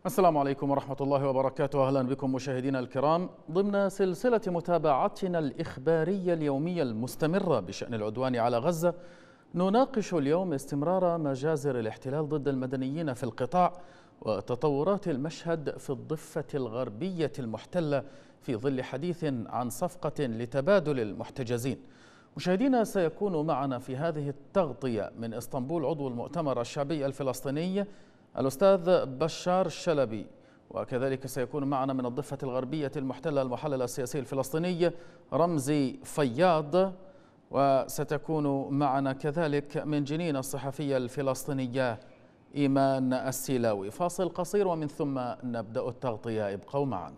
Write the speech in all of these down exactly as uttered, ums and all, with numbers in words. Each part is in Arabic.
السلام عليكم ورحمة الله وبركاته. أهلا بكم مشاهدينا الكرام ضمن سلسلة متابعتنا الإخبارية اليومية المستمرة بشأن العدوان على غزة. نناقش اليوم استمرار مجازر الاحتلال ضد المدنيين في القطاع وتطورات المشهد في الضفة الغربية المحتلة في ظل حديث عن صفقة لتبادل المحتجزين. مشاهدينا، سيكون معنا في هذه التغطية من اسطنبول عضو المؤتمر الشعبي الفلسطيني الأستاذ بشار الشلبي، وكذلك سيكون معنا من الضفة الغربية المحتلة المحلل السياسي الفلسطيني رمزي فياض، وستكون معنا كذلك من جنين الصحفية الفلسطينية إيمان السيلاوي. فاصل قصير ومن ثم نبدأ التغطية، ابقوا معنا.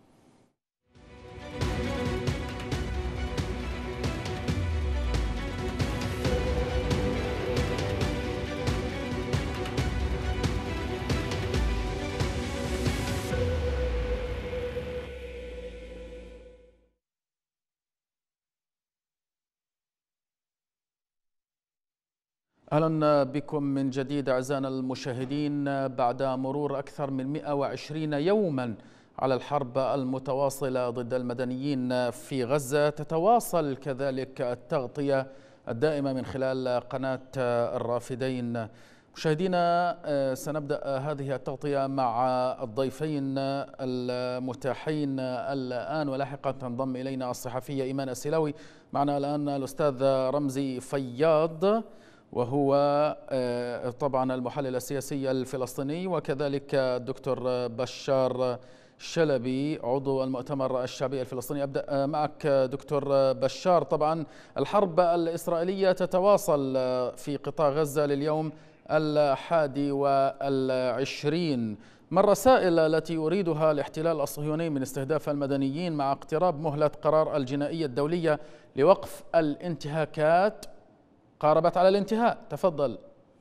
أهلا بكم من جديد أعزائنا المشاهدين. بعد مرور أكثر من مئة وعشرين يوما على الحرب المتواصلة ضد المدنيين في غزة، تتواصل كذلك التغطية الدائمة من خلال قناة الرافدين. مشاهدينا، سنبدأ هذه التغطية مع الضيفين المتاحين الآن، ولاحقا تنضم إلينا الصحفية إيمان السيلاوي. معنا الآن الأستاذ رمزي فياض، وهو طبعا المحلل السياسي الفلسطيني، وكذلك الدكتور بشار الشلبي عضو المؤتمر الشعبي الفلسطيني. أبدأ معك دكتور بشار. طبعا الحرب الإسرائيلية تتواصل في قطاع غزة لليوم الحادي والعشرين. ما الرسائل التي يريدها الاحتلال الصهيوني من استهداف المدنيين مع اقتراب مهلة قرار الجنائية الدولية لوقف الانتهاكات قاربت على الانتهاء؟ تفضل.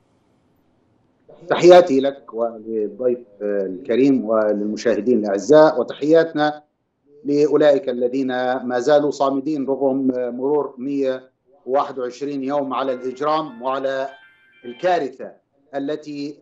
تحياتي لك وللضيف الكريم وللمشاهدين الأعزاء، وتحياتنا لأولئك الذين ما زالوا صامدين رغم مرور مئة وواحد وعشرين يوم على الإجرام وعلى الكارثة التي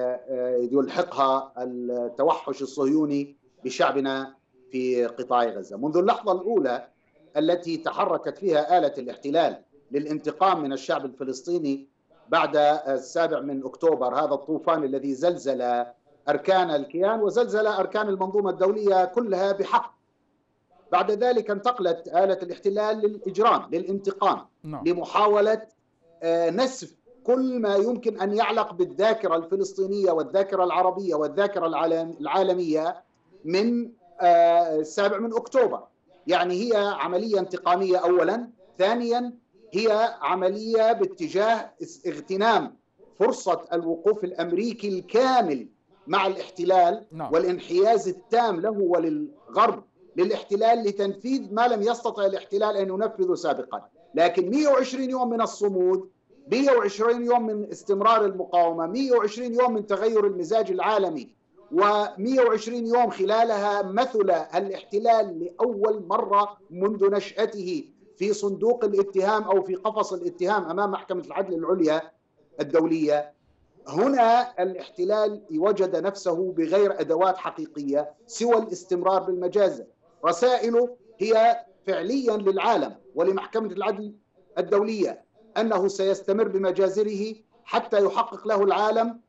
يلحقها التوحش الصهيوني بشعبنا في قطاع غزة. منذ اللحظة الأولى التي تحركت فيها آلة الاحتلال للانتقام من الشعب الفلسطيني بعد السابع من أكتوبر، هذا الطوفان الذي زلزل أركان الكيان وزلزل أركان المنظومة الدولية كلها بحق، بعد ذلك انتقلت آلة الاحتلال للإجرام، للانتقام، نعم. لمحاولة نسف كل ما يمكن أن يعلق بالذاكرة الفلسطينية والذاكرة العربية والذاكرة العالمية من السابع من أكتوبر. يعني هي عملية انتقامية أولا، ثانيا هي عملية باتجاه اغتنام فرصة الوقوف الأمريكي الكامل مع الاحتلال نعم. والانحياز التام له وللغرب للاحتلال لتنفيذ ما لم يستطع الاحتلال أن ينفذه سابقا. لكن مئة وعشرين يوم من الصمود، مئة وعشرين يوم من استمرار المقاومة، مئة وعشرين يوم من تغير المزاج العالمي، ومئة وعشرين يوم خلالها مثل الاحتلال لأول مرة منذ نشأته في صندوق الاتهام أو في قفص الاتهام أمام محكمة العدل العليا الدولية. هنا الاحتلال وجد نفسه بغير أدوات حقيقية سوى الاستمرار بالمجازر. رسائله هي فعليا للعالم ولمحكمة العدل الدولية أنه سيستمر بمجازره حتى يحقق له العالم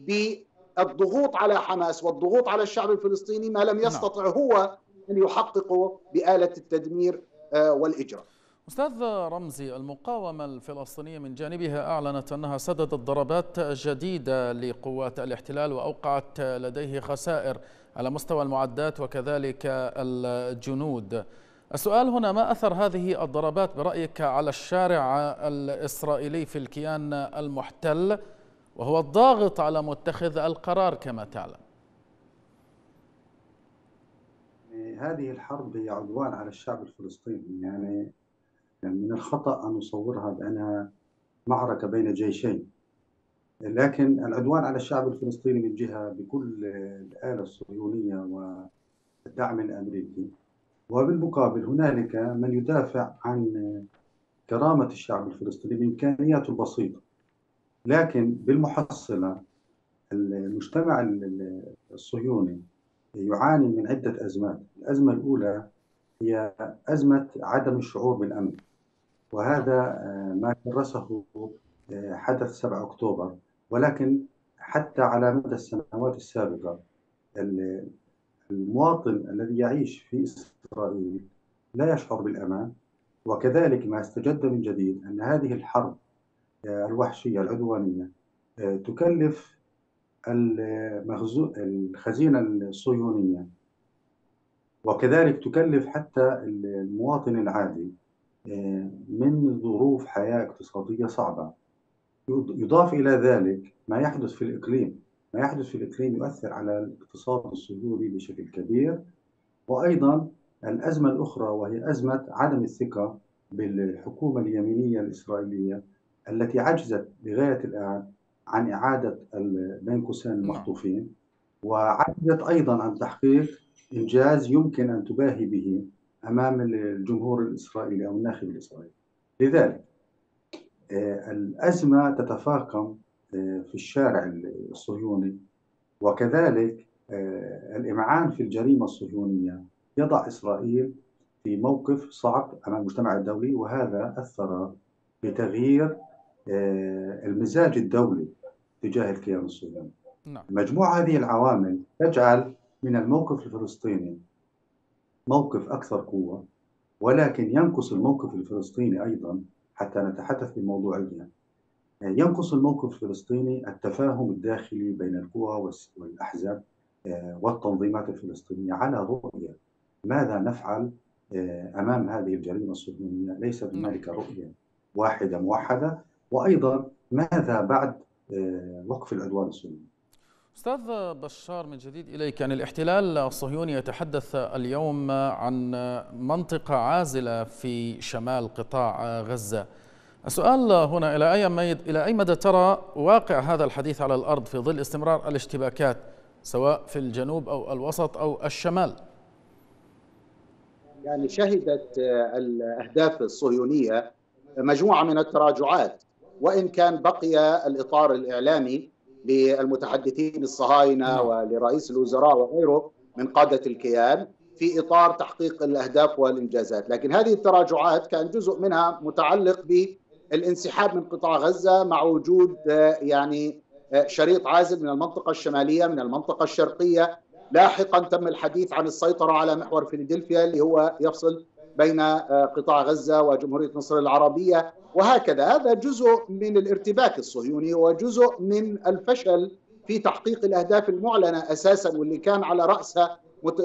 بالضغوط على حماس والضغوط على الشعب الفلسطيني ما لم يستطع هو أن يحققه بآلة التدمير والإجراء. أستاذ رمزي، المقاومة الفلسطينية من جانبها أعلنت أنها سددت ضربات جديدة لقوات الاحتلال وأوقعت لديه خسائر على مستوى المعدات وكذلك الجنود. السؤال هنا، ما أثر هذه الضربات برأيك على الشارع الإسرائيلي في الكيان المحتل وهو الضاغط على متخذ القرار كما تعلم؟ هذه الحرب هي عدوان على الشعب الفلسطيني. يعني من الخطأ أن نصورها بأنها معركة بين جيشين، لكن العدوان على الشعب الفلسطيني من جهة بكل الآلة الصهيونية والدعم الأمريكي، وبالمقابل هنالك من يدافع عن كرامة الشعب الفلسطيني بإمكانياته البسيطة. لكن بالمحصلة المجتمع الصهيوني يعاني من عدة أزمات. الأزمة الأولى هي أزمة عدم الشعور بالأمن، وهذا ما كرسه حدث سبعة أكتوبر. ولكن حتى على مدى السنوات السابقة المواطن الذي يعيش في إسرائيل لا يشعر بالأمان. وكذلك ما استجد من جديد أن هذه الحرب الوحشية العدوانية تكلف الخزينة الصهيونية، وكذلك تكلف حتى المواطن العادي من ظروف حياة اقتصادية صعبة. يضاف إلى ذلك ما يحدث في الإقليم. ما يحدث في الإقليم يؤثر على الاقتصاد الصهيوني بشكل كبير. وأيضا الأزمة الأخرى وهي أزمة عدم الثقة بالحكومة اليمينية الإسرائيلية التي عجزت لغاية الآن عن إعادة بين قوسين المخطوفين، وعجزت أيضا عن تحقيق إنجاز يمكن أن تباهي به أمام الجمهور الإسرائيلي أو الناخب الإسرائيلي. لذلك الأزمة تتفاقم في الشارع الصهيوني، وكذلك الإمعان في الجريمة الصهيونية يضع إسرائيل في موقف صعب أمام المجتمع الدولي، وهذا أثر بتغيير المزاج الدولي تجاه الكيان الصهيوني. مجموع هذه العوامل تجعل من الموقف الفلسطيني موقف أكثر قوة، ولكن ينقص الموقف الفلسطيني أيضا حتى نتحدث بموضوعية. ينقص الموقف الفلسطيني التفاهم الداخلي بين القوى والأحزاب والتنظيمات الفلسطينية على رؤية ماذا نفعل أمام هذه الجريمة الصهيونية. ليس هنالك رؤية واحدة موحدة. وأيضا ماذا بعد وقف العدوان الصهيوني. أستاذ بشار، من جديد إليك. يعني الاحتلال الصهيوني يتحدث اليوم عن منطقة عازلة في شمال قطاع غزة. السؤال هنا، إلى أي مدى إلى أي مدى ترى واقع هذا الحديث على الأرض في ظل استمرار الاشتباكات سواء في الجنوب أو الوسط أو الشمال؟ يعني شهدت الأهداف الصهيونية مجموعة من التراجعات، وإن كان بقي الإطار الإعلامي للمتحدثين الصهاينة ولرئيس الوزراء وغيره من قادة الكيان في إطار تحقيق الأهداف والإنجازات. لكن هذه التراجعات كان جزء منها متعلق بالانسحاب من قطاع غزة مع وجود يعني شريط عازل من المنطقة الشمالية من المنطقة الشرقية. لاحقا تم الحديث عن السيطرة على محور فيلادلفيا اللي هو يفصل بين قطاع غزة وجمهورية مصر العربية، وهكذا. هذا جزء من الارتباك الصهيوني وجزء من الفشل في تحقيق الأهداف المعلنة أساسا، واللي كان على رأسها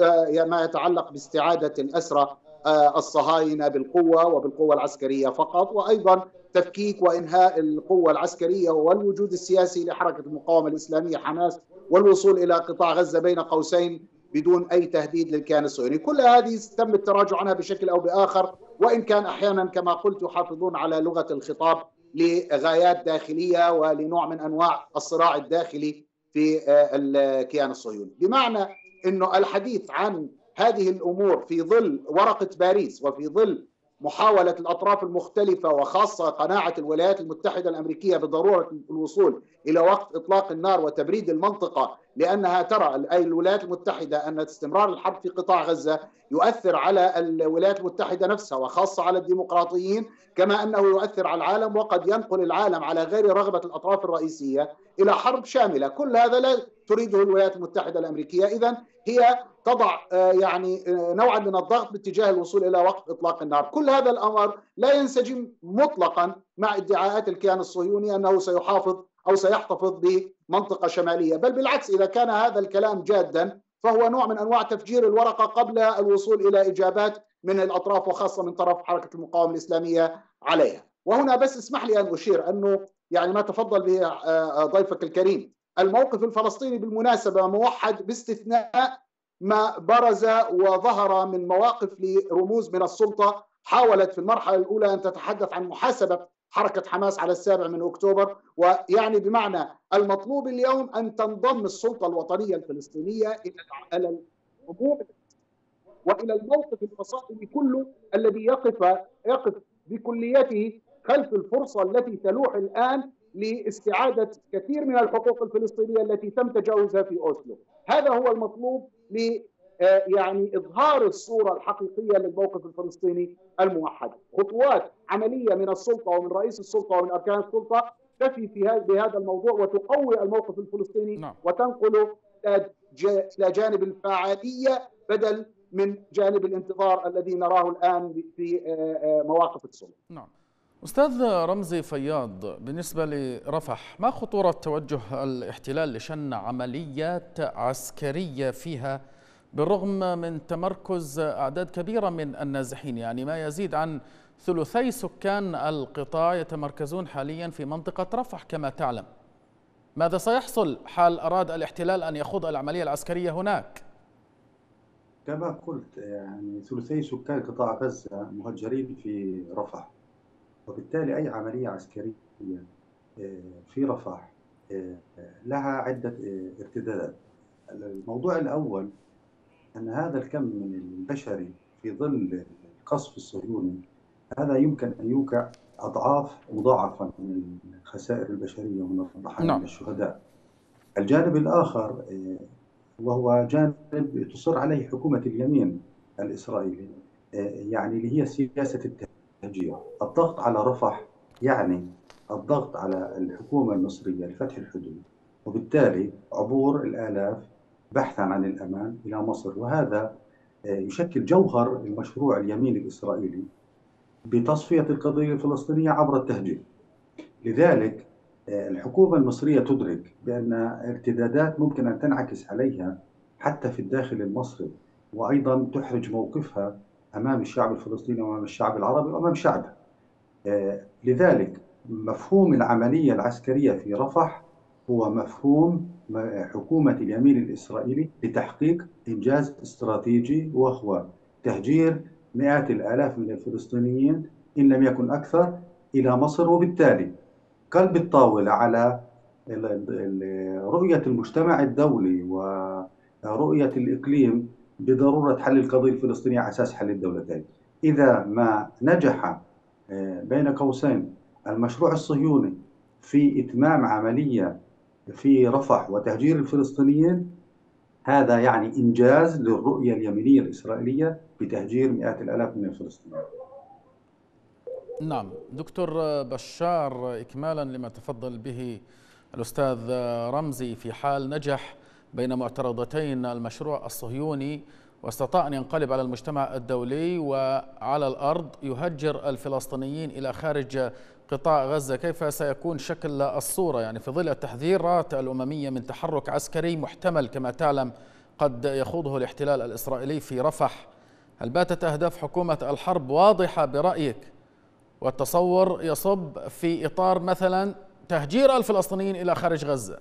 ما يتعلق باستعادة الأسرى الصهاينة بالقوة وبالقوة العسكرية فقط، وأيضا تفكيك وإنهاء القوة العسكرية والوجود السياسي لحركة المقاومة الإسلامية حماس والوصول إلى قطاع غزة بين قوسين بدون أي تهديد للكيان الصهيوني. كل هذه تم التراجع عنها بشكل أو بآخر، وإن كان أحيانا كما قلت يحافظون على لغة الخطاب لغايات داخلية ولنوع من أنواع الصراع الداخلي في الكيان الصهيوني. بمعنى أنه الحديث عن هذه الأمور في ظل ورقة باريس وفي ظل محاولة الأطراف المختلفة وخاصة قناعة الولايات المتحدة الأمريكية بضرورة الوصول إلى وقت إطلاق النار وتبريد المنطقة، لأنها ترى أي الولايات المتحدة أن استمرار الحرب في قطاع غزة يؤثر على الولايات المتحدة نفسها وخاصة على الديمقراطيين، كما أنه يؤثر على العالم وقد ينقل العالم على غير رغبة الأطراف الرئيسية إلى حرب شاملة. كل هذا لا تريده الولايات المتحدة الأمريكية. إذن هي تضع يعني نوعا من الضغط باتجاه الوصول إلى وقت إطلاق النار. كل هذا الأمر لا ينسجم مطلقا مع ادعاءات الكيان الصهيوني أنه سيحافظ أو سيحتفظ بمنطقة شمالية، بل بالعكس إذا كان هذا الكلام جادا فهو نوع من أنواع تفجير الورقة قبل الوصول إلى إجابات من الأطراف وخاصة من طرف حركة المقاومة الإسلامية عليها. وهنا بس اسمح لي أن أشير أنه يعني ما تفضل به ضيفك الكريم، الموقف الفلسطيني بالمناسبة موحد باستثناء ما برز وظهر من مواقف لرموز من السلطة حاولت في المرحلة الأولى أن تتحدث عن محاسبة حركة حماس على السابع من أكتوبر، ويعني بمعنى المطلوب اليوم أن تنضم السلطة الوطنية الفلسطينية إلى الأمور وإلى الموقف الفصائلي كله الذي يقف يقف بكليته خلف الفرصة التي تلوح الآن لاستعادة كثير من الحقوق الفلسطينية التي تم تجاوزها في أوسلو. هذا هو المطلوب ل يعني إظهار الصورة الحقيقية للموقف الفلسطيني الموحد. خطوات عملية من السلطة ومن رئيس السلطة ومن أركان السلطة تفي في بهذا الموضوع وتقوي الموقف الفلسطيني نعم. وتنقله إلى جانب الفاعلية بدل من جانب الانتظار الذي نراه الآن في مواقف السلطة. نعم. أستاذ رمزي فياض، بالنسبة لرفح ما خطورة توجه الاحتلال لشن عمليات عسكرية فيها بالرغم من تمركز أعداد كبيرة من النازحين؟ يعني ما يزيد عن ثلثي سكان القطاع يتمركزون حاليا في منطقة رفح كما تعلم. ماذا سيحصل حال أراد الاحتلال أن يخوض العملية العسكرية هناك؟ كما قلت يعني ثلثي سكان قطاع غزة مهجرين في رفح، وبالتالي أي عملية عسكرية في رفح لها عدة ارتدادات. الموضوع الأول أن هذا الكم من البشري في ظل القصف الصهيوني هذا يمكن أن يوقع أضعاف مضاعفة من الخسائر البشرية ومن الضحايا نعم. من الشهداء. الجانب الآخر وهو جانب تصر عليه حكومة اليمين الإسرائيلي، يعني اللي هي سياسة التهجير. الضغط على رفح يعني الضغط على الحكومة المصرية لفتح الحدود، وبالتالي عبور الآلاف بحثا عن الأمان إلى مصر، وهذا يشكل جوهر المشروع اليمين الإسرائيلي بتصفية القضية الفلسطينية عبر التهجير. لذلك الحكومة المصرية تدرك بأن ارتدادات ممكن أن تنعكس عليها حتى في الداخل المصري، وأيضا تحرج موقفها أمام الشعب الفلسطيني وأمام الشعب العربي وأمام شعبه. لذلك مفهوم العملية العسكرية في رفح هو مفهوم حكومة اليمين الإسرائيلي لتحقيق إنجاز استراتيجي، وهو تهجير مئات الآلاف من الفلسطينيين إن لم يكن أكثر إلى مصر، وبالتالي قلب الطاولة على رؤية المجتمع الدولي ورؤية الإقليم بضرورة حل القضية الفلسطينية على أساس حل الدولتين. إذا ما نجح بين قوسين المشروع الصهيوني في إتمام عملية في رفح وتهجير الفلسطينيين، هذا يعني إنجاز للرؤية اليمينية الإسرائيلية بتهجير مئات الآلاف من الفلسطينيين. نعم دكتور بشار، إكمالا لما تفضل به الأستاذ رمزي، في حال نجح بين معترضتين المشروع الصهيوني واستطاع أن ينقلب على المجتمع الدولي وعلى الأرض يهجر الفلسطينيين إلى خارج قطاع غزة، كيف سيكون شكل الصورة يعني في ظل التحذيرات الأممية من تحرك عسكري محتمل كما تعلم قد يخوضه الاحتلال الإسرائيلي في رفح؟ هل باتت أهداف حكومة الحرب واضحة برأيك والتصور يصب في إطار مثلا تهجير الفلسطينيين إلى خارج غزة؟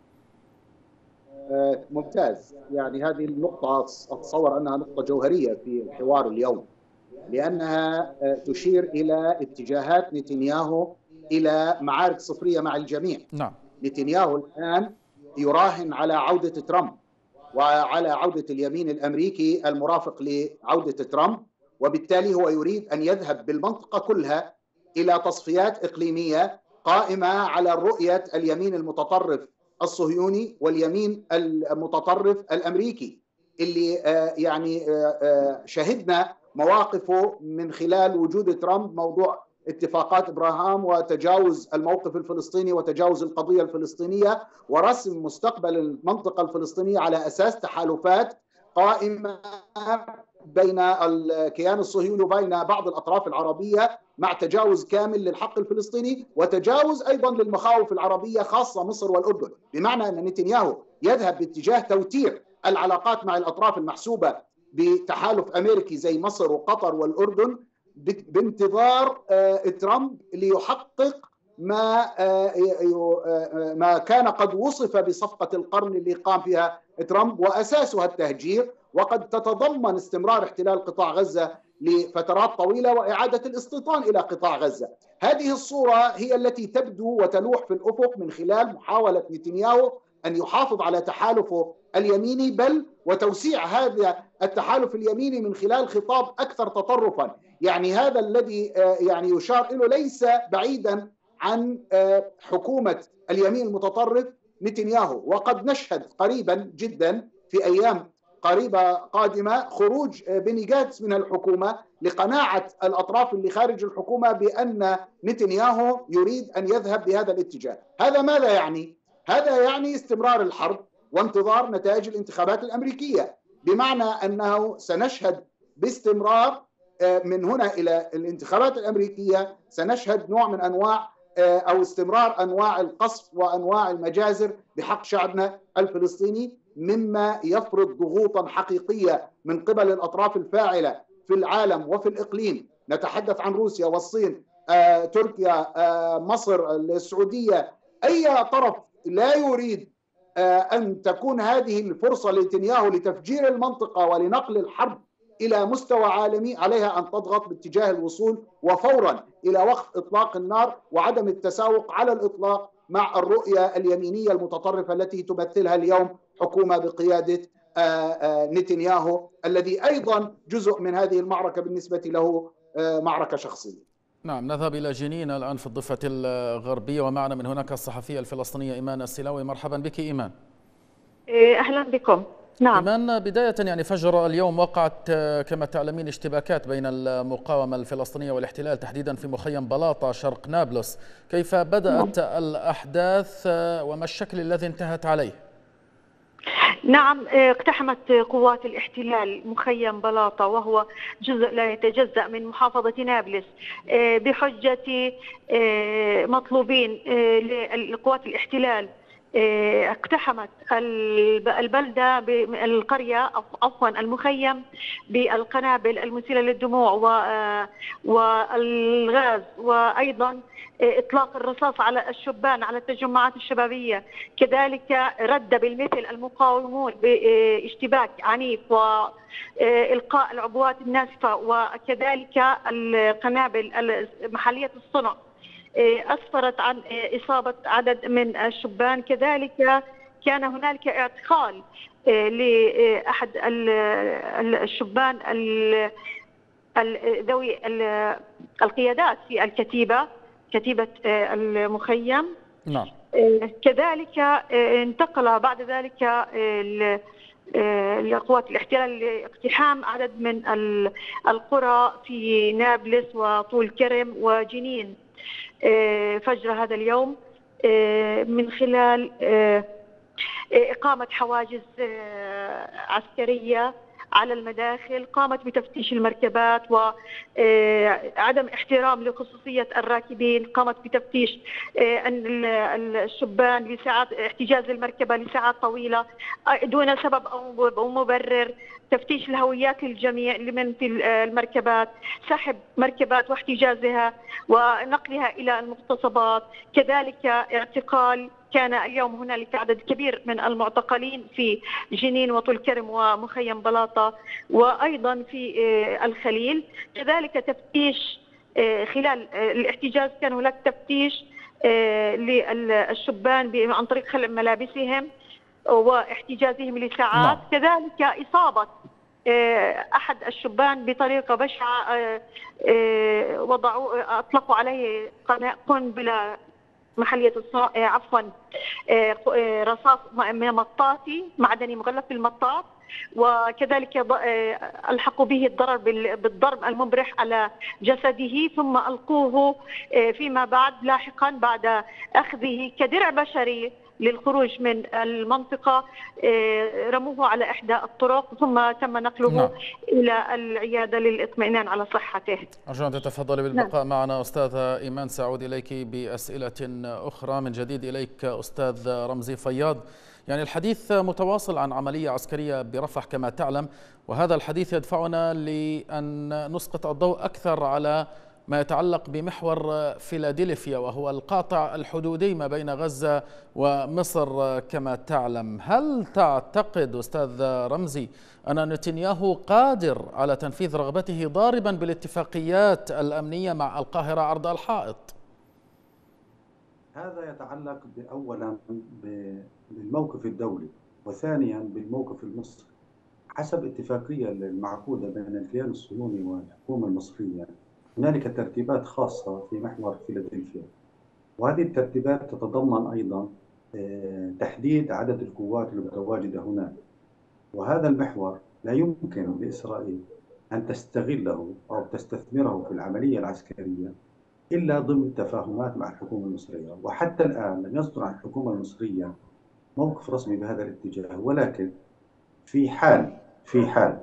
ممتاز. يعني هذه النقطة أتصور أنها نقطة جوهرية في الحوار اليوم، لأنها تشير إلى اتجاهات نتنياهو إلى معارك صفرية مع الجميع. نعم. نتنياهو الآن يراهن على عودة ترامب وعلى عودة اليمين الأمريكي المرافق لعودة ترامب، وبالتالي هو يريد أن يذهب بالمنطقة كلها إلى تصفيات إقليمية قائمة على رؤية اليمين المتطرف الصهيوني واليمين المتطرف الأمريكي اللي يعني شهدنا مواقفه من خلال وجود ترامب، موضوع اتفاقات إبراهام وتجاوز الموقف الفلسطيني وتجاوز القضية الفلسطينية ورسم مستقبل المنطقة الفلسطينية على أساس تحالفات قائمة بين الكيان الصهيوني وبين بعض الأطراف العربية مع تجاوز كامل للحق الفلسطيني وتجاوز أيضا للمخاوف العربية خاصة مصر والأردن، بمعنى أن نتنياهو يذهب باتجاه توتير العلاقات مع الأطراف المحسوبة بتحالف أمريكي زي مصر وقطر والأردن بانتظار ترامب ليحقق ما ما كان قد وصف بصفقة القرن اللي قام بها ترامب وأساسها التهجير، وقد تتضمن استمرار احتلال قطاع غزة لفترات طويلة وإعادة الاستيطان إلى قطاع غزة. هذه الصورة هي التي تبدو وتلوح في الأفق من خلال محاولة نتنياهو أن يحافظ على تحالفه اليميني، بل وتوسيع هذا التحالف اليميني من خلال خطاب أكثر تطرفا. يعني هذا الذي يعني يشار إليه ليس بعيدا عن حكومة اليمين المتطرف نتنياهو، وقد نشهد قريبا جدا في أيام قريبة قادمة خروج بني جاتس من الحكومة لقناعة الأطراف اللي خارج الحكومة بأن نتنياهو يريد أن يذهب بهذا الاتجاه. هذا ماذا يعني؟ هذا يعني استمرار الحرب وانتظار نتائج الانتخابات الأمريكية، بمعنى أنه سنشهد باستمرار من هنا إلى الانتخابات الأمريكية سنشهد نوع من أنواع أو استمرار أنواع القصف وأنواع المجازر بحق شعبنا الفلسطيني، مما يفرض ضغوطا حقيقية من قبل الأطراف الفاعلة في العالم وفي الإقليم. نتحدث عن روسيا والصين، آه، تركيا، آه، مصر، السعودية. أي طرف لا يريد آه، أن تكون هذه الفرصة لنتنياهو لتفجير المنطقة ولنقل الحرب إلى مستوى عالمي، عليها أن تضغط باتجاه الوصول وفورا إلى وقف إطلاق النار وعدم التساوق على الإطلاق مع الرؤية اليمينية المتطرفة التي تمثلها اليوم حكومة بقيادة نتنياهو، الذي أيضا جزء من هذه المعركة بالنسبة له معركة شخصية. نعم، نذهب إلى جنين الآن في الضفة الغربية، ومعنا من هناك الصحفية الفلسطينية إيمان السلاوي. مرحبا بك إيمان. أهلا بكم. نعم إيمان، بداية يعني فجر اليوم وقعت كما تعلمين اشتباكات بين المقاومة الفلسطينية والاحتلال تحديدا في مخيم بلاطة شرق نابلس، كيف بدأت نعم. الأحداث وما الشكل الذي انتهت عليه؟ نعم، اقتحمت قوات الاحتلال مخيم بلاطة وهو جزء لا يتجزأ من محافظة نابلس بحجة مطلوبين لقوات الاحتلال. اقتحمت البلدة القرية عفوا المخيم بالقنابل المسيلة للدموع والغاز، وأيضا إطلاق الرصاص على الشبان على التجمعات الشبابية. كذلك رد بالمثل المقاومون باشتباك عنيف وإلقاء العبوات الناسفة وكذلك القنابل محلية الصنع أسفرت عن إصابة عدد من الشبان. كذلك كان هنالك اعتقال لأحد الشبان ذوي القيادات في الكتيبة كتيبة المخيم. نعم. كذلك انتقل بعد ذلك لقوات الاحتلال لاقتحام عدد من القرى في نابلس وطول كرم وجنين فجر هذا اليوم من خلال إقامة حواجز عسكرية على المداخل، قامت بتفتيش المركبات وعدم احترام لخصوصية الراكبين، قامت بتفتيش الشبان لساعات، احتجاز المركبة لساعات طويلة دون سبب أو مبرر، تفتيش الهويات للجميع لمن في المركبات، سحب مركبات واحتجازها ونقلها إلى المغتصبات. كذلك اعتقال، كان اليوم هنالك عدد كبير من المعتقلين في جنين وطول كرم ومخيم بلاطة وأيضا في الخليل. كذلك تفتيش خلال الاحتجاز، كان هناك تفتيش للشبان عن طريق خلع ملابسهم واحتجازهم لساعات. كذلك إصابة أحد الشبان بطريقة بشعة، وضعوا أطلقوا عليه قنبلة محلية الصنع عفوا رصاص مطاطي معدني مغلف بالمطاط، وكذلك ألحقوا به الضرر بالضرب المبرح على جسده، ثم ألقوه فيما بعد لاحقا بعد أخذه كدرع بشري للخروج من المنطقة، رموه على إحدى الطرق ثم تم نقله نعم. إلى العيادة للإطمئنان على صحته. أرجو أن تتفضلي بالبقاء نعم. معنا أستاذة إيمان. سأعود إليك بأسئلة أخرى. من جديد إليك أستاذ رمزي فياض. يعني الحديث متواصل عن عملية عسكرية برفح كما تعلم، وهذا الحديث يدفعنا لأن نسقط الضوء أكثر على ما يتعلق بمحور فيلادلفيا، وهو القاطع الحدودي ما بين غزة ومصر كما تعلم. هل تعتقد أستاذ رمزي أن نتنياهو قادر على تنفيذ رغبته ضاربا بالاتفاقيات الأمنية مع القاهرة عرض الحائط؟ هذا يتعلق أولا بالموقف الدولي، وثانيا بالموقف المصري حسب اتفاقية المعقودة بين الكيان الصهيوني والحكومة المصرية. هنالك ترتيبات خاصة في محور فيلادلفيا، وهذه الترتيبات تتضمن أيضا تحديد عدد القوات المتواجدة هناك. وهذا المحور لا يمكن لإسرائيل أن تستغله أو تستثمره في العملية العسكرية إلا ضمن تفاهمات مع الحكومة المصرية. وحتى الآن لم يصدر عن الحكومة المصرية موقف رسمي بهذا الاتجاه، ولكن في حال في حال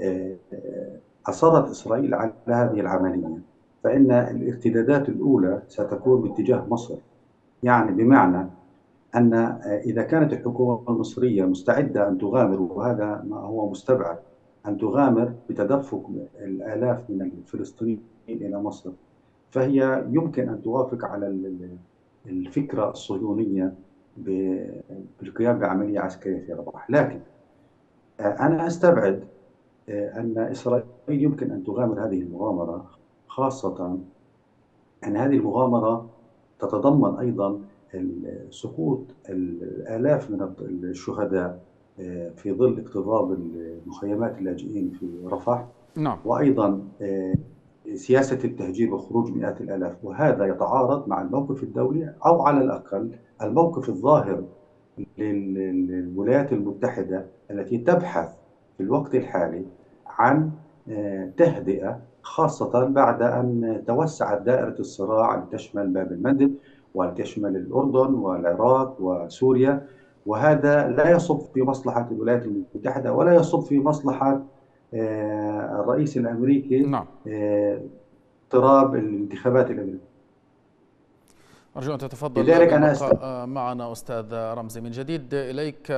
أصرت إسرائيل على هذه العملية فإن الارتدادات الأولى ستكون باتجاه مصر، يعني بمعنى أن إذا كانت الحكومة المصرية مستعدة أن تغامر، وهذا ما هو مستبعد، أن تغامر بتدفق الآلاف من الفلسطينيين إلى مصر، فهي يمكن أن توافق على الفكرة الصهيونية بالقيام بعملية عسكرية في رفح. لكن أنا أستبعد أن إسرائيل يمكن أن تغامر هذه المغامرة، خاصة أن هذه المغامرة تتضمن أيضا سقوط الآلاف من الشهداء في ظل اكتظاظ المخيمات اللاجئين في رفح. نعم. وأيضا سياسة التهجير وخروج مئات الآلاف، وهذا يتعارض مع الموقف الدولي أو على الأقل الموقف الظاهر للولايات المتحدة التي تبحث في الوقت الحالي عن تهدئة، خاصة بعد أن توسعت دائرة الصراع لتشمل باب المندب وتشمل الأردن والعراق وسوريا، وهذا لا يصب في مصلحة الولايات المتحدة ولا يصب في مصلحة الرئيس الأمريكي. نعم. اضطراب الانتخابات الأمريكية. أرجو أن تتفضل لذلك أنا أست... معنا أستاذ رمزي. من جديد إليك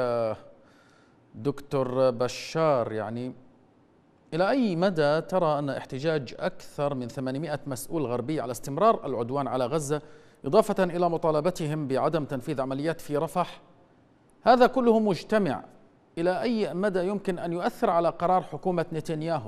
دكتور بشار، يعني إلى أي مدى ترى أن احتجاج أكثر من ثمانمئة مسؤول غربي على استمرار العدوان على غزة، إضافة إلى مطالبتهم بعدم تنفيذ عمليات في رفح، هذا كله مجتمع، إلى أي مدى يمكن أن يؤثر على قرار حكومة نتنياهو؟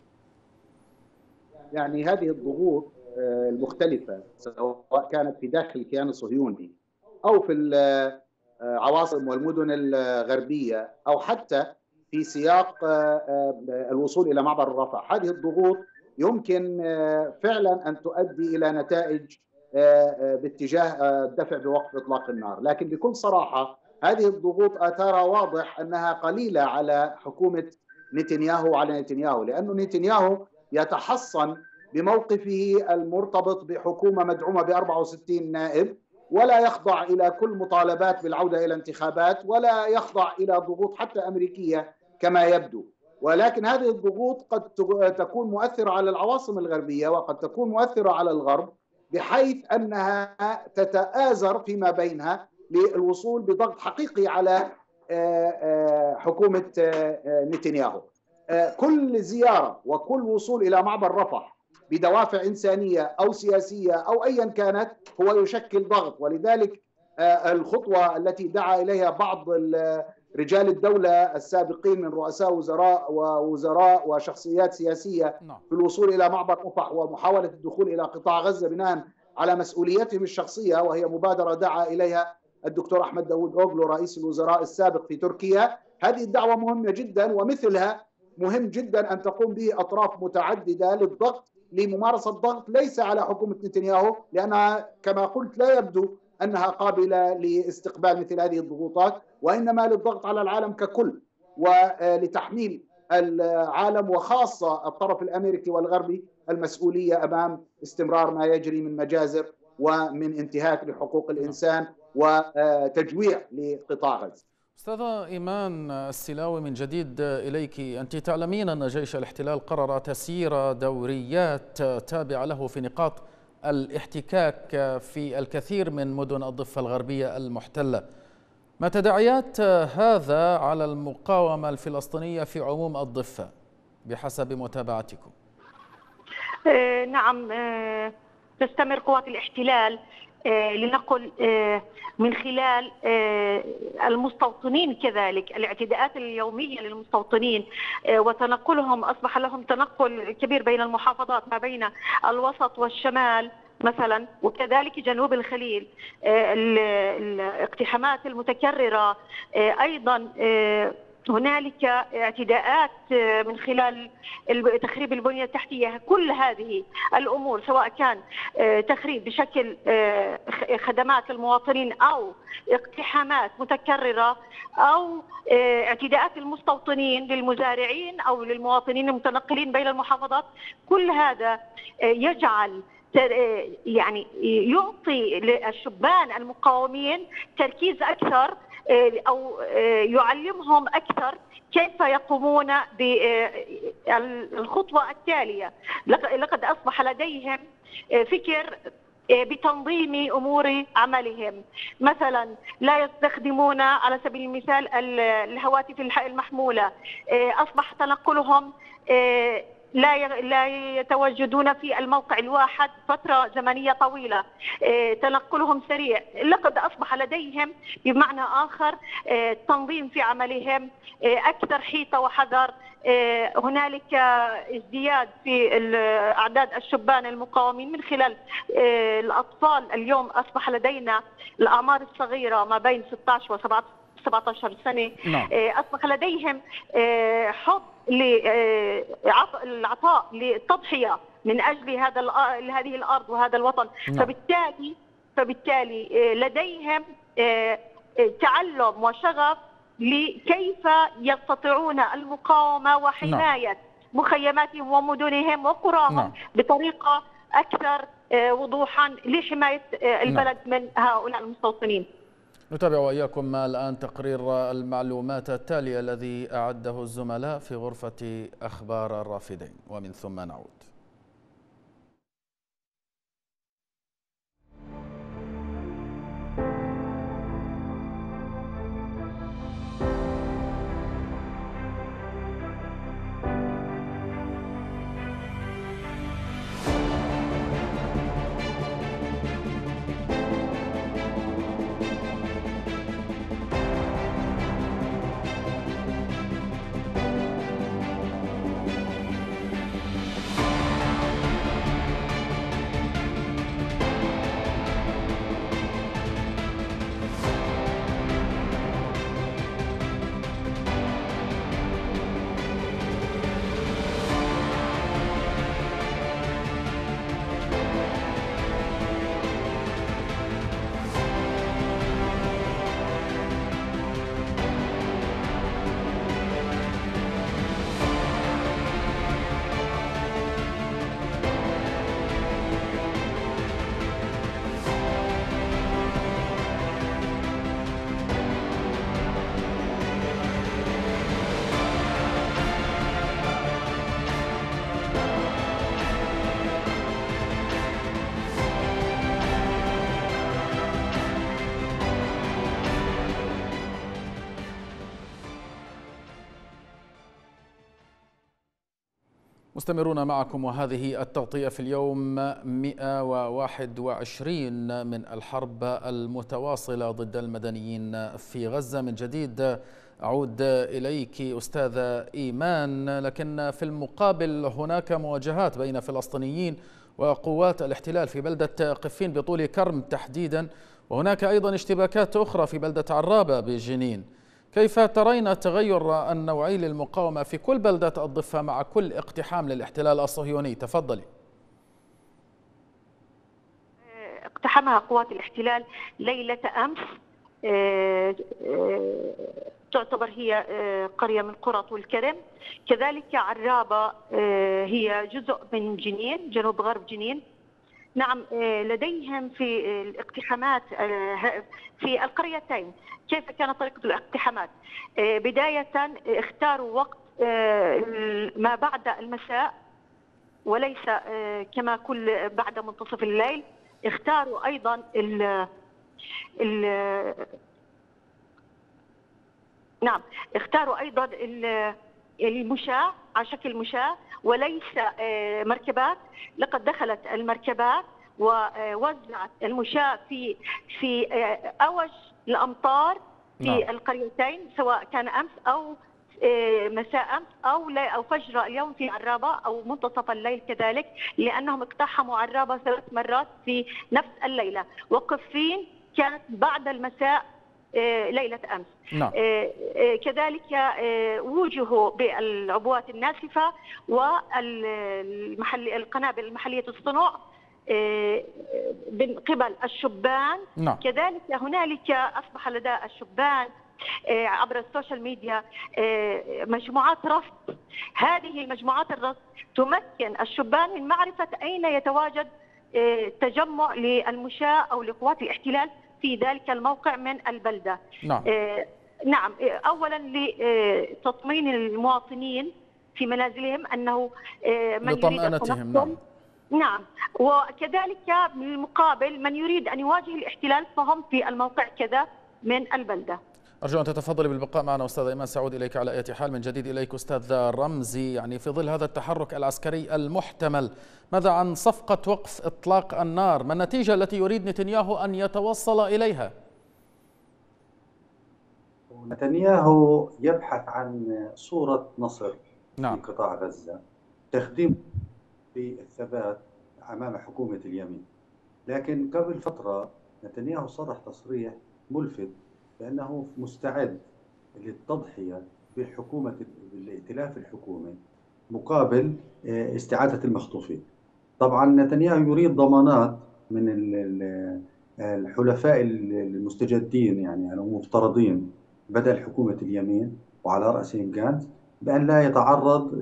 يعني هذه الضغوط المختلفة سواء كانت في داخل الكيان الصهيوني أو في العواصم والمدن الغربية أو حتى في سياق الوصول إلى معبر رفح، هذه الضغوط يمكن فعلا أن تؤدي إلى نتائج باتجاه الدفع بوقف إطلاق النار. لكن بكل صراحة هذه الضغوط آثارها واضح أنها قليلة على حكومة نتنياهو وعلى نتنياهو، لأنه نتنياهو يتحصن بموقفه المرتبط بحكومة مدعومة ب أربعة وستين نائب، ولا يخضع إلى كل مطالبات بالعودة إلى انتخابات، ولا يخضع إلى ضغوط حتى أمريكية كما يبدو. ولكن هذه الضغوط قد تكون مؤثرة على العواصم الغربية وقد تكون مؤثرة على الغرب، بحيث أنها تتآزر فيما بينها للوصول بضغط حقيقي على حكومة نتنياهو. كل زيارة وكل وصول إلى معبر رفح بدوافع إنسانية أو سياسية أو أيا كانت هو يشكل ضغط، ولذلك الخطوة التي دعا إليها بعض رجال الدولة السابقين من رؤساء وزراء ووزراء وشخصيات سياسية في الوصول إلى معبر رفح ومحاولة الدخول إلى قطاع غزة بناء على مسؤوليتهم الشخصية، وهي مبادرة دعا إليها الدكتور أحمد داوود أوغلو رئيس الوزراء السابق في تركيا. هذه الدعوة مهمة جدا، ومثلها مهم جدا أن تقوم به أطراف متعددة للضغط، لممارسة ضغط ليس على حكومة نتنياهو، لأنها كما قلت لا يبدو أنها قابلة لاستقبال مثل هذه الضغوطات، وإنما للضغط على العالم ككل ولتحميل العالم وخاصة الطرف الأمريكي والغربي المسؤولية أمام استمرار ما يجري من مجازر ومن انتهاك لحقوق الإنسان وتجويع لقطاع غزة. أستاذة إيمان السلاوي، من جديد إليك. أنت تعلمين أن جيش الاحتلال قرر تسيير دوريات تابعة له في نقاط الاحتكاك في الكثير من مدن الضفة الغربية المحتلة. ما تداعيات هذا على المقاومة الفلسطينية في عموم الضفة بحسب متابعتكم؟ آه نعم، آه تستمر قوات الاحتلال آه لنقل آه من خلال آه المستوطنين، كذلك الاعتداءات اليومية للمستوطنين آه وتنقلهم، أصبح لهم تنقل كبير بين المحافظات ما بين الوسط والشمال مثلا، وكذلك جنوب الخليل. الاقتحامات المتكررة، أيضا هنالك اعتداءات من خلال تخريب البنية التحتية. كل هذه الأمور سواء كان تخريب بشكل خدمات المواطنين أو اقتحامات متكررة أو اعتداءات المستوطنين للمزارعين أو للمواطنين المتنقلين بين المحافظات، كل هذا يجعل يعني يعطي للشبان المقاومين تركيز أكثر أو يعلمهم أكثر كيف يقومون بالخطوة التالية. لقد أصبح لديهم فكر بتنظيم أمور عملهم، مثلا لا يستخدمون على سبيل المثال الهواتف المحمولة، أصبح تنقلهم لا لا يتواجدون في الموقع الواحد فترة زمنية طويلة، تنقلهم سريع. لقد أصبح لديهم بمعنى آخر تنظيم في عملهم، أكثر حيطة وحذر. هنالك ازدياد في أعداد الشبان المقاومين من خلال الأطفال. اليوم أصبح لدينا الأعمار الصغيرة ما بين ستة عشر و سبعة عشر سنة، نعم. أصبح لديهم حب للعطاء للتضحية من أجل هذا هذه الأرض وهذا الوطن. نعم. فبالتالي فبالتالي لديهم تعلم وشغف لكيف يستطيعون المقاومة وحماية نعم. مخيماتهم ومدنهم وقراهم نعم. بطريقة أكثر وضوحا لحماية البلد نعم. من هؤلاء المستوطنين. نتابع وإياكم الآن تقرير المعلومات التالية الذي أعده الزملاء في غرفة أخبار الرافدين، ومن ثم نعود. مستمرون معكم، وهذه التغطية في اليوم مئة وواحد وعشرين من الحرب المتواصلة ضد المدنيين في غزة. من جديد أعود إليك أستاذة إيمان، لكن في المقابل هناك مواجهات بين فلسطينيين وقوات الاحتلال في بلدة قفين بطول كرم تحديدا، وهناك أيضا اشتباكات أخرى في بلدة عرابة بجنين. كيف ترين التغير النوعي للمقاومة في كل بلدة الضفة مع كل اقتحام للاحتلال الصهيوني؟ تفضلي. اقتحمها قوات الاحتلال ليلة أمس، تعتبر هي قرية من قرى طول كرم. كذلك عرابة هي جزء من جنين، جنوب غرب جنين. نعم، لديهم في الاقتحامات في القريتين. كيف كانت طريقة الاقتحامات؟ بداية اختاروا وقت ما بعد المساء وليس كما كل بعد منتصف الليل. اختاروا أيضا ال ال نعم اختاروا أيضا المشاة على شكل مشاة وليس مركبات. لقد دخلت المركبات ووزعت المشاة في في أوج الأمطار في نعم. القريتين، سواء كان أمس أو مساء أمس أو أو فجر اليوم في عرابة أو منتصف الليل كذلك، لأنهم اقتحموا عرابة ثلاث مرات في نفس الليلة. وقفين كانت بعد المساء ليلة أمس. نعم. كذلك وجهوا بالعبوات الناسفة والقنابل المحلية الصنع من قبل الشبان. نعم. كذلك هنالك أصبح لدى الشبان عبر السوشيال ميديا مجموعات رصد. هذه المجموعات الرصد تمكن الشبان من معرفة أين يتواجد تجمع للمشاة أو لقوات الاحتلال في ذلك الموقع من البلدة. نعم. نعم، أولا لتطمين المواطنين في منازلهم أنه من لطمأنتهم. نعم. نعم، وكذلك بالمقابل من يريد أن يواجه الاحتلال فهم في الموقع كذا من البلدة. أرجو أن تتفضلي بالبقاء معنا أستاذ إيمان، سأعود إليك على أي حال. من جديد إليك أستاذ رمزي، يعني في ظل هذا التحرك العسكري المحتمل، ماذا عن صفقة وقف إطلاق النار؟ ما النتيجة التي يريد نتنياهو أن يتوصل إليها؟ نتنياهو يبحث عن صورة نصر. نعم. في قطاع غزة، تخديم بالثبات أمام حكومة اليمين. لكن قبل فترة نتنياهو صرح تصريح ملفت بأنه مستعد للتضحية بالحكومة بالائتلاف الحكومي مقابل استعادة المخطوفين. طبعا نتنياهو يريد ضمانات من الحلفاء المستجدين، يعني المفترضين بدل حكومة اليمين وعلى رأسهم جانتز، بأن لا يتعرض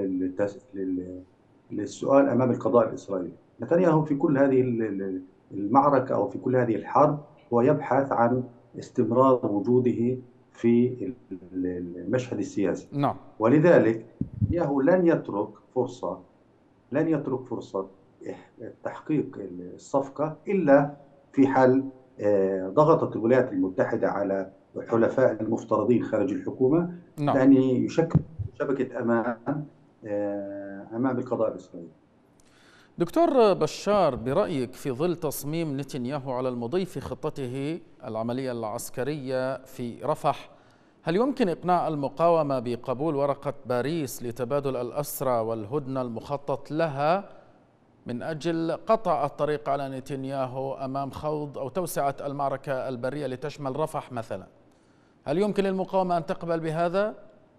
للسؤال أمام القضاء الإسرائيلي. نتنياهو في كل هذه المعركة أو في كل هذه الحرب هو يبحث عن استمرار وجوده في المشهد السياسي. نعم. ولذلك نتنياهو لن يترك فرصة لن يترك فرصة تحقيق الصفقة إلا في حال ضغطت الولايات المتحدة على حلفاء المفترضين خارج الحكومة. نعم. لأن يشكل شبكة أمان أمام القضاء الإسرائيلي. دكتور بشار، برأيك في ظل تصميم نتنياهو على المضي في خطته العملية العسكرية في رفح، هل يمكن إقناع المقاومة بقبول ورقة باريس لتبادل الأسرى والهدنة المخطط لها من أجل قطع الطريق على نتنياهو أمام خوض أو توسعة المعركة البرية لتشمل رفح مثلا؟ هل يمكن للمقاومة أن تقبل بهذا؟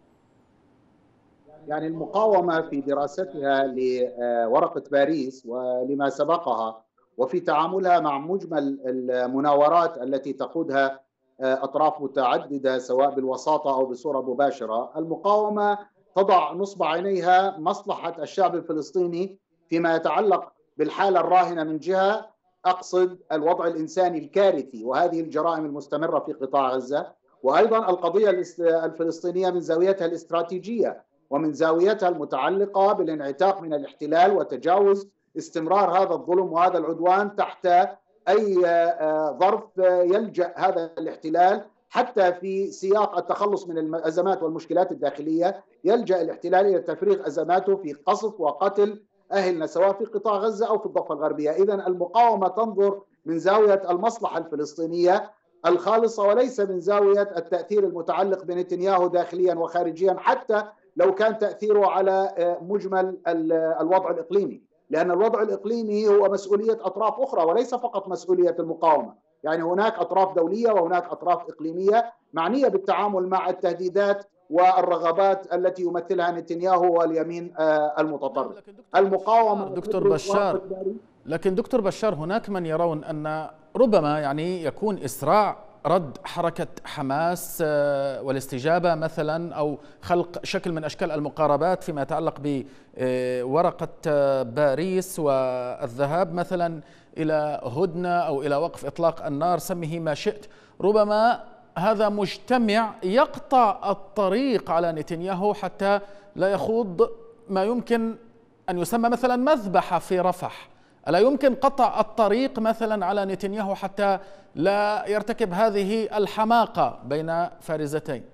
يعني المقاومة في دراستها لورقة باريس ولما سبقها وفي تعاملها مع مجمل المناورات التي تقودها أطراف متعددة سواء بالوساطة أو بصورة مباشرة، المقاومة تضع نصب عينيها مصلحة الشعب الفلسطيني فيما يتعلق بالحالة الراهنة من جهة، أقصد الوضع الإنساني الكارثي وهذه الجرائم المستمرة في قطاع غزة، وأيضا القضية الفلسطينية من زاويتها الاستراتيجية ومن زاويتها المتعلقة بالانعتاق من الاحتلال وتجاوز استمرار هذا الظلم وهذا العدوان تحت أي ظرف يلجأ هذا الاحتلال. حتى في سياق التخلص من الأزمات والمشكلات الداخلية يلجأ الاحتلال إلى تفريغ أزماته في قصف وقتل أهلنا سواء في قطاع غزة أو في الضفة الغربية. إذن المقاومة تنظر من زاوية المصلحة الفلسطينية الخالصة وليس من زاوية التأثير المتعلق بنتنياهو داخليا وخارجيا، حتى لو كان تأثيره على مجمل الوضع الإقليمي، لأن الوضع الإقليمي هو مسؤولية أطراف أخرى وليس فقط مسؤولية المقاومة. يعني هناك أطراف دولية وهناك أطراف إقليمية معنية بالتعامل مع التهديدات والرغبات التي يمثلها نتنياهو واليمين المتطرف. المقاومة دكتور بشار، لكن دكتور بشار هناك من يرون أن ربما يعني يكون إسراع رد حركة حماس والاستجابة مثلا أو خلق شكل من أشكال المقاربات فيما يتعلق بورقة باريس والذهاب مثلا إلى هدنة أو إلى وقف إطلاق النار، سميه ما شئت، ربما هذا مجتمع يقطع الطريق على نتنياهو حتى لا يخوض ما يمكن أن يسمى مثلا مذبحة في رفح. ألا يمكن قطع الطريق مثلا على نتنياهو حتى لا يرتكب هذه الحماقة بين فارزتين؟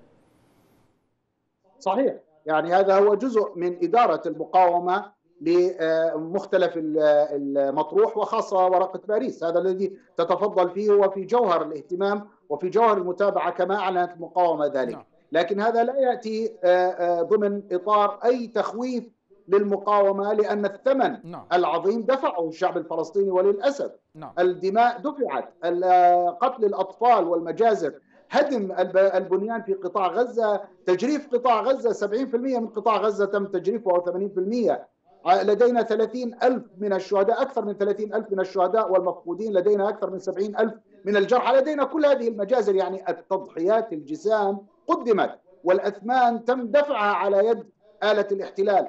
صحيح، يعني هذا هو جزء من إدارة المقاومة لمختلف المطروح وخاصة ورقة باريس. هذا الذي تتفضل فيه وفي جوهر الاهتمام وفي جوهر المتابعة كما أعلنت المقاومة ذلك. لكن هذا لا يأتي ضمن إطار أي تخويف للمقاومة، لأن الثمن نعم. العظيم دفعه الشعب الفلسطيني وللأسف. نعم. الدماء دفعت، قتل الأطفال والمجازر هدم البنيان في قطاع غزة، تجريف قطاع غزة. سبعين بالمئة من قطاع غزة تم تجريفه أو ثمانين بالمئة. لدينا ثلاثين ألف من الشهداء، أكثر من ثلاثين ألف من الشهداء والمفقودين، لدينا أكثر من سبعين ألف من الجرحى، لدينا كل هذه المجازر. يعني التضحيات الجسام قدمت والأثمان تم دفعها على يد آلة الاحتلال.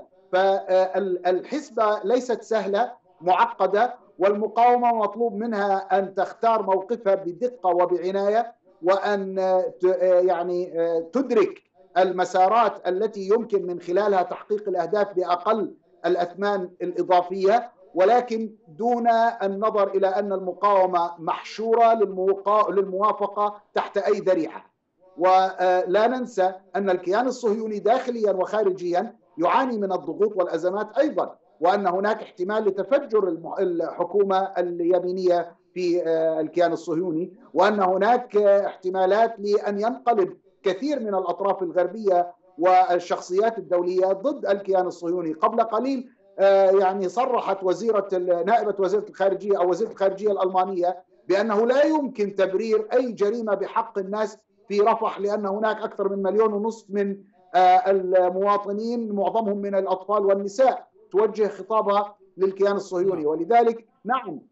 فالحسبة ليست سهلة، معقدة، والمقاومة مطلوب منها أن تختار موقفها بدقة وبعناية، وأن يعني تدرك المسارات التي يمكن من خلالها تحقيق الأهداف بأقل الأثمان الإضافية، ولكن دون النظر إلى أن المقاومة محشورة للموافقة تحت أي ذريعة. ولا ننسى أن الكيان الصهيوني داخليا وخارجيا يعاني من الضغوط والأزمات أيضا، وأن هناك احتمال لتفجر الحكومة اليمينية في الكيان الصهيوني، وأن هناك احتمالات لأن ينقلب كثير من الأطراف الغربية والشخصيات الدولية ضد الكيان الصهيوني. قبل قليل يعني صرحت وزيرة نائبة وزيرة الخارجية أو وزيرة الخارجية الألمانية بأنه لا يمكن تبرير أي جريمة بحق الناس في رفح، لأن هناك أكثر من مليون ونصف من المواطنين معظمهم من الأطفال والنساء، توجه خطابها للكيان الصهيوني. ولذلك نعم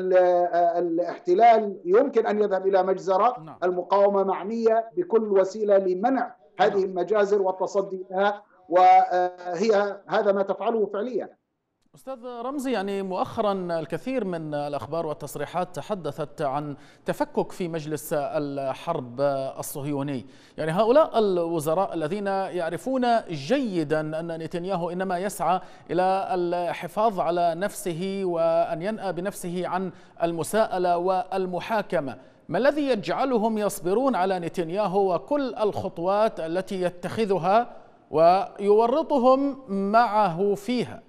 الاحتلال يمكن أن يذهب إلى مجزرة، المقاومة معنية بكل وسيلة لمنع هذه المجازر والتصدي لها، وهي هذا ما تفعله فعليا. أستاذ رمزي، يعني مؤخرا الكثير من الأخبار والتصريحات تحدثت عن تفكك في مجلس الحرب الصهيوني. يعني هؤلاء الوزراء الذين يعرفون جيدا أن نتنياهو إنما يسعى إلى الحفاظ على نفسه وأن ينأى بنفسه عن المساءلة والمحاكمة، ما الذي يجعلهم يصبرون على نتنياهو وكل الخطوات التي يتخذها ويورطهم معه فيها؟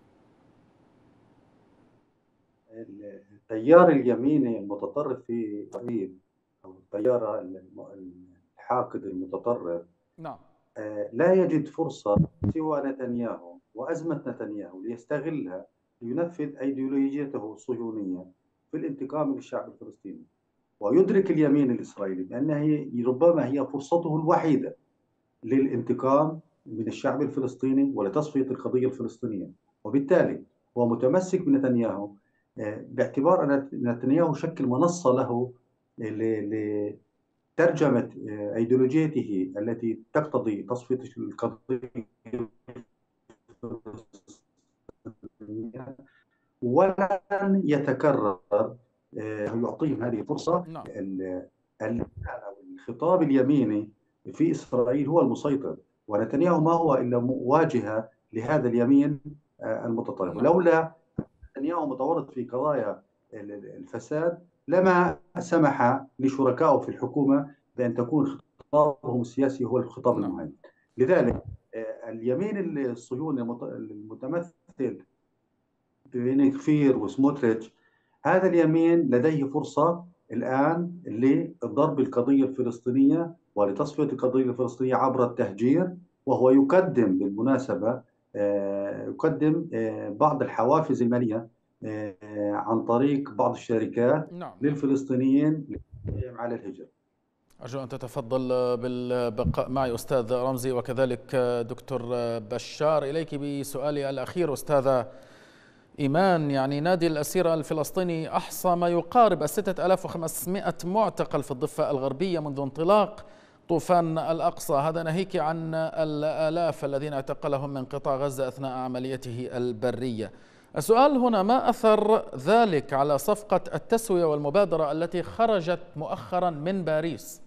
التيار اليميني المتطرف في إسرائيل أو التيار الحاقد المتطرف نعم لا يجد فرصة سوى نتنياهو وأزمة نتنياهو ليستغلها لينفذ أيديولوجيته الصهيونية في الانتقام من الشعب الفلسطيني. ويدرك اليمين الإسرائيلي بأنها ربما هي فرصته الوحيدة للانتقام من الشعب الفلسطيني ولتصفية القضية الفلسطينية، وبالتالي هو متمسك بنتنياهو باعتبار أن نتنياهو شكل منصة له لترجمة أيديولوجيته التي تقتضي تصفية القضية ولن يتكرر. يعطيهم هذه الفرصة. الخطاب اليميني في إسرائيل هو المسيطر، ونتنياهو ما هو إلا واجهة لهذا اليمين المتطرف. لولا نتنياهو متورط في قضايا الفساد لما سمح لشركائه في الحكومة بأن تكون خطابهم السياسي هو الخطاب المهم. لذلك اليمين الصهيوني المتمثل بين كفير وسموتريتش، هذا اليمين لديه فرصة الآن لضرب القضية الفلسطينية ولتصفية القضية الفلسطينية عبر التهجير، وهو يقدم بالمناسبة يقدم بعض الحوافز المالية عن طريق بعض الشركات نعم. للفلسطينيين على الهجرة. أرجو أن تتفضل بالبقاء معي أستاذ رمزي، وكذلك دكتور بشار. إليك بسؤالي الأخير أستاذة إيمان. يعني نادي الأسيرة الفلسطيني أحصى ما يقارب ستة آلاف وخمسمائة معتقل في الضفة الغربية منذ انطلاق طوفان الأقصى، هذا ناهيك عن الآلاف الذين اعتقلهم من قطاع غزة أثناء عمليته البرية. السؤال هنا، ما أثر ذلك على صفقة التسوية والمبادرة التي خرجت مؤخرا من باريس؟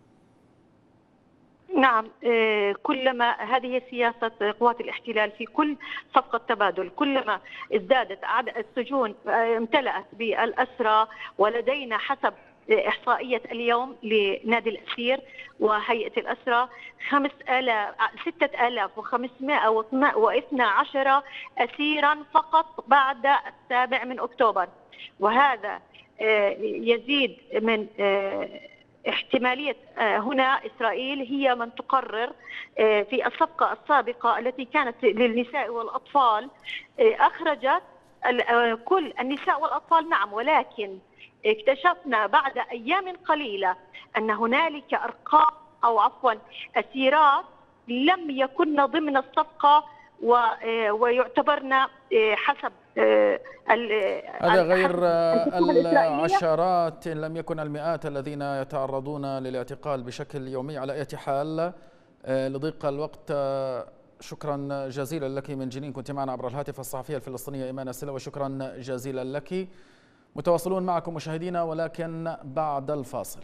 نعم، كلما هذه سياسة قوات الاحتلال في كل صفقة تبادل، كلما ازدادت عدد السجون امتلأت بالأسرى، ولدينا حسب إحصائية اليوم لنادي الأسير وهيئة الأسرى خمس آلاف ستة آلاف وخمسمائة واثني عشر أسيرا فقط بعد السابع من أكتوبر، وهذا يزيد من احتمالية هنا إسرائيل هي من تقرر. في الصفقة السابقة التي كانت للنساء والأطفال أخرجت كل النساء والأطفال نعم، ولكن اكتشفنا بعد أيام قليلة أن هنالك أرقام أو عفوا أسيرات لم يكن ضمن الصفقة ويعتبرن حسب هذا غير العشرات إن لم يكن المئات الذين يتعرضون للاعتقال بشكل يومي. على أي حال لضيق الوقت شكرا جزيلا لك من جنين، كنت معنا عبر الهاتف الصحفية الفلسطينية إيمان السلوى، شكرا جزيلا لك. متواصلون معكم مشاهدينا ولكن بعد الفاصل.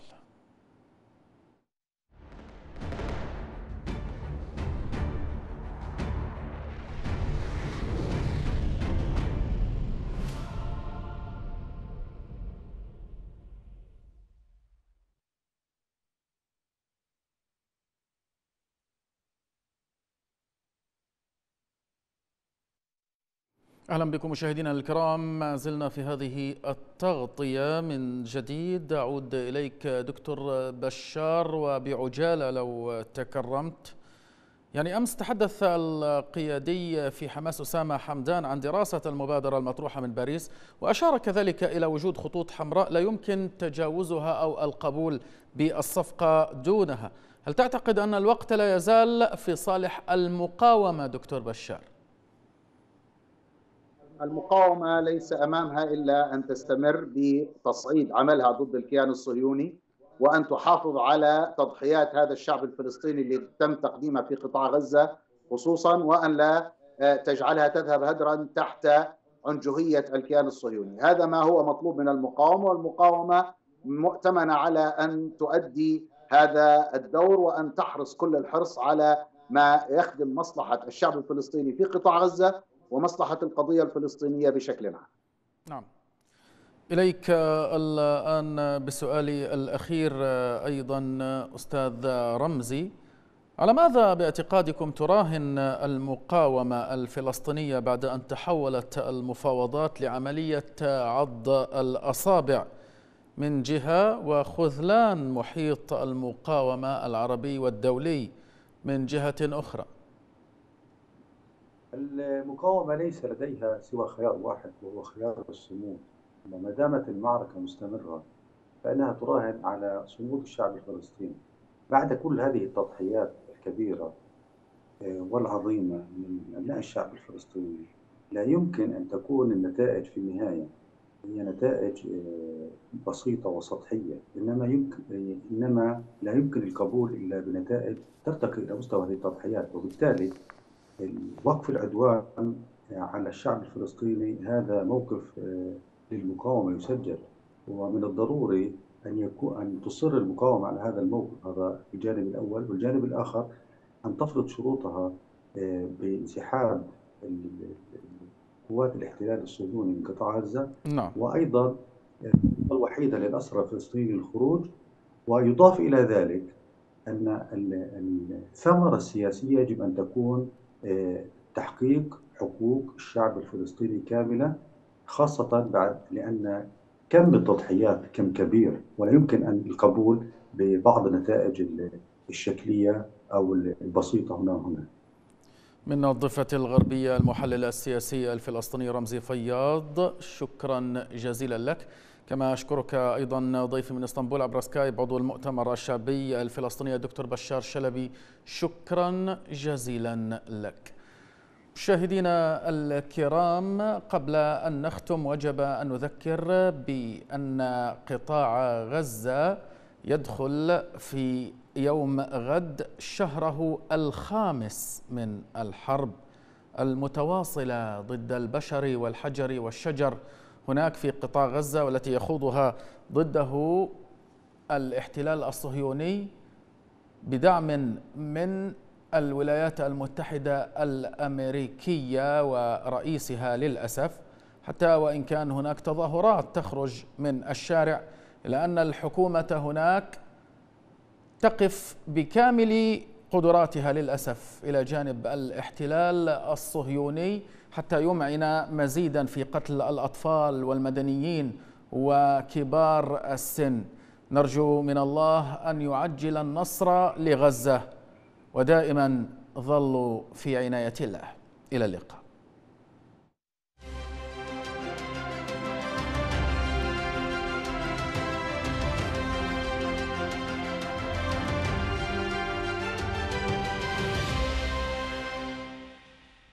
أهلا بكم مشاهدينا الكرام، ما زلنا في هذه التغطية من جديد. أعود إليك دكتور بشار وبعجالة لو تكرمت. يعني أمس تحدث القيادي في حماس أسامة حمدان عن دراسة المبادرة المطروحة من باريس، وأشار كذلك إلى وجود خطوط حمراء لا يمكن تجاوزها أو القبول بالصفقة دونها. هل تعتقد أن الوقت لا يزال في صالح المقاومة دكتور بشار؟ المقاومة ليس أمامها إلا أن تستمر بتصعيد عملها ضد الكيان الصهيوني، وأن تحافظ على تضحيات هذا الشعب الفلسطيني اللي تم تقديمها في قطاع غزة خصوصا، وأن لا تجعلها تذهب هدرا تحت عنجهية الكيان الصهيوني. هذا ما هو مطلوب من المقاومة، والمقاومة مؤتمنة على أن تؤدي هذا الدور وأن تحرص كل الحرص على ما يخدم مصلحة الشعب الفلسطيني في قطاع غزة ومصلحة القضية الفلسطينية بشكل عام. نعم. إليك الآن بسؤالي الأخير أيضا أستاذ رمزي، على ماذا باعتقادكم تراهن المقاومة الفلسطينية بعد أن تحولت المفاوضات لعملية عض الأصابع من جهة وخذلان محيط المقاومة العربي والدولي من جهة أخرى؟ المقاومة ليس لديها سوى خيار واحد وهو خيار الصمود. ما دامت المعركة مستمرة فإنها تراهن على صمود الشعب الفلسطيني بعد كل هذه التضحيات الكبيرة والعظيمة من أبناء الشعب الفلسطيني. لا يمكن أن تكون النتائج في النهاية هي نتائج بسيطة وسطحية، إنما يمكن إنما لا يمكن القبول إلا بنتائج ترتقي إلى مستوى هذه التضحيات. وبالتالي وقف العدوان على الشعب الفلسطيني هذا موقف للمقاومة يسجل، ومن الضروري أن يكون أن تصر المقاومة على هذا الموقف. هذا الجانب الأول، والجانب الآخر أن تفرض شروطها بانسحاب قوات الاحتلال الصهيوني من قطاع غزة، نعم. وأيضا الوحيدة للأسرى الفلسطينيين للخروج. ويضاف إلى ذلك أن الثمرة السياسية يجب أن تكون تحقيق حقوق الشعب الفلسطيني كاملة، خاصة بعد لأن كم التضحيات كم كبير، ولا يمكن أن القبول ببعض النتائج الشكلية أو البسيطة هنا وهنا. من الضفة الغربية المحلل السياسي الفلسطيني رمزي فياض، شكرا جزيلا لك. كما أشكرك أيضا ضيفي من اسطنبول عبر سكايب عضو المؤتمر الشعبي الفلسطيني الدكتور بشار شلبي، شكرا جزيلا لك. مشاهدينا الكرام، قبل أن نختم وجب أن نذكر بأن قطاع غزة يدخل في يوم غد شهره الخامس من الحرب المتواصلة ضد البشر والحجر والشجر هناك في قطاع غزة، والتي يخوضها ضده الاحتلال الصهيوني بدعم من الولايات المتحدة الأمريكية ورئيسها للأسف، حتى وإن كان هناك تظاهرات تخرج من الشارع، إلا أن الحكومة هناك تقف بكامل قدراتها للأسف إلى جانب الاحتلال الصهيوني حتى يمعن مزيدا في قتل الأطفال والمدنيين وكبار السن. نرجو من الله أن يعجل النصر لغزة، ودائما ظلوا في عناية الله. إلى اللقاء.